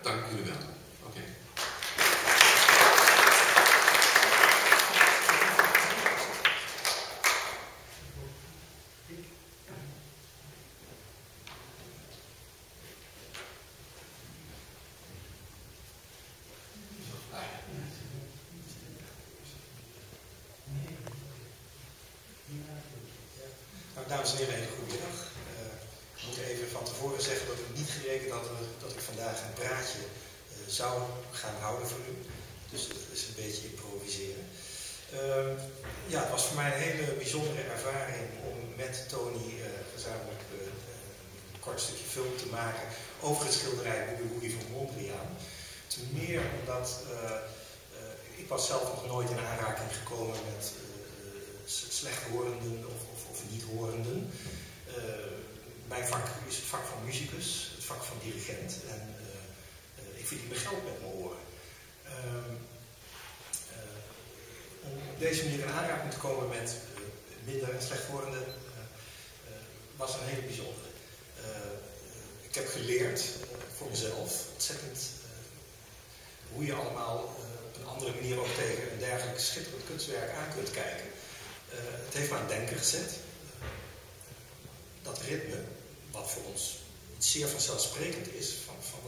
Dank jullie wel. Oké. Nou, dames en heren, een hele goede middag. Ik moet even van tevoren zeggen dat ik niet gerekend had dat ik vandaag een praatje zou gaan houden voor u. Dus dat is een beetje improviseren. Ja, het was voor mij een hele bijzondere ervaring om met Tony gezamenlijk een kort stukje film te maken over het schilderij Boogie Woogie van Mondriaan. Ten meer omdat ik was zelf nog nooit in aanraking gekomen met slechthorenden of niet-horenden. Mijn vak is het vak van muzikus, het vak van dirigent. En ik verdien mijn geld met mijn oren. Om op deze manier in aanraking te komen met minder en slechthorenden was een hele bijzondere. Ik heb geleerd voor mezelf ontzettend hoe je allemaal op een andere manier ook tegen een dergelijk schitterend kunstwerk aan kunt kijken. Het heeft me aan het denken gezet. Dat ritme, wat voor ons iets zeer vanzelfsprekend is, van